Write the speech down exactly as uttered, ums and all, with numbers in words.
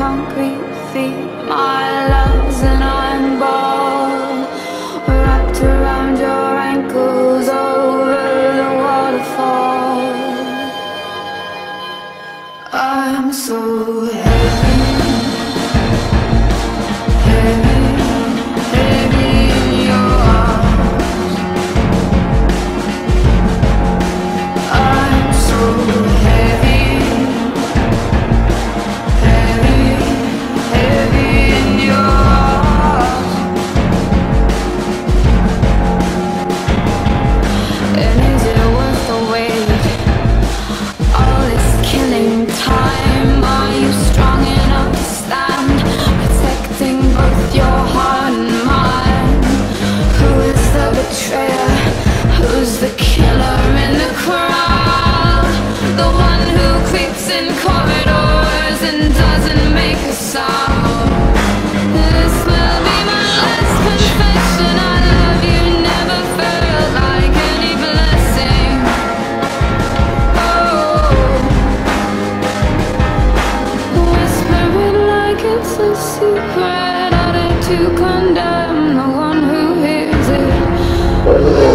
concrete feet. My love's an iron ball wrapped around your ankles over the waterfall. I'm so heavy, heavy, heavy in your arms. I'm so heavy, heavy, heavy in your arms. And is it worth the wait? All this killing time. Are you strong enough to stand, protecting both your heart and mind? Who is the betrayer? Who's the killer in the crowd? The one who creeps in corridors and doesn't make a sound. This will be my last confession. I love you, never felt like any blessing. Oh, whisper it like it's a secret. I dare to condemn the one who hears it.